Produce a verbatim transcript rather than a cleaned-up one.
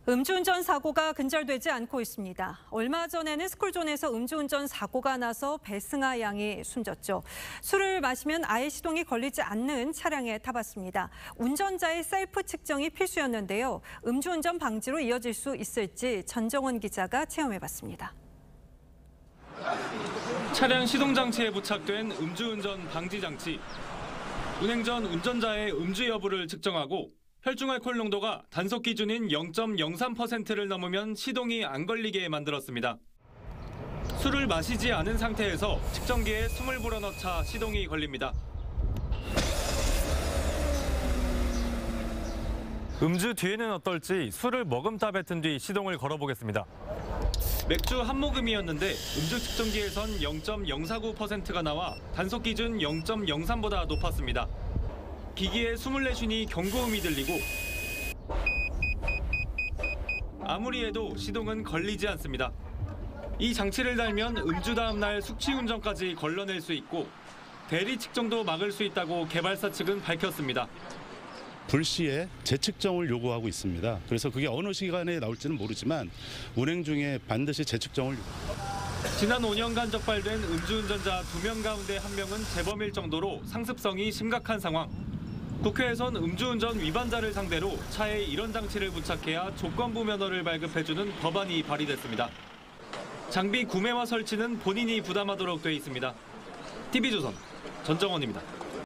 음주운전 사고가 근절되지 않고 있습니다. 얼마 전에는 스쿨존에서 음주운전 사고가 나서 배승아 양이 숨졌죠. 술을 마시면 아예 시동이 걸리지 않는 차량에 타봤습니다. 운전자의 셀프 측정이 필수였는데요. 음주운전 방지로 이어질 수 있을지 전정원 기자가 체험해봤습니다. 차량 시동장치에 부착된 음주운전 방지장치. 운행 전 운전자의 음주 여부를 측정하고 혈중 알코올 농도가 단속 기준인 영 점 영삼 퍼센트를 넘으면 시동이 안 걸리게 만들었습니다. 술을 마시지 않은 상태에서 측정기에 숨을 불어넣자 시동이 걸립니다. 음주 뒤에는 어떨지 술을 머금다 뱉은 뒤 시동을 걸어보겠습니다. 맥주 한 모금이었는데 음주 측정기에선 영 점 영사구 퍼센트가 나와 단속 기준 영 점 영삼보다 높았습니다. 기기에 숨을 내쉬니 경고음이 들리고 아무리 해도 시동은 걸리지 않습니다. 이 장치를 달면 음주 다음 날 숙취운전까지 걸러낼 수 있고 대리 측정도 막을 수 있다고 개발사 측은 밝혔습니다. 불시에 재측정을 요구하고 있습니다. 그래서 그게 어느 시간에 나올지는 모르지만 운행 중에 반드시 재측정을 요구합니다. 지난 오 년간 적발된 음주운전자 두 명 가운데 한 명은 재범일 정도로 상습성이 심각한 상황. 국회에선 음주운전 위반자를 상대로 차에 이런 장치를 부착해야 조건부 면허를 발급해주는 법안이 발의됐습니다. 장비 구매와 설치는 본인이 부담하도록 돼 있습니다. 티비조선 전정원입니다.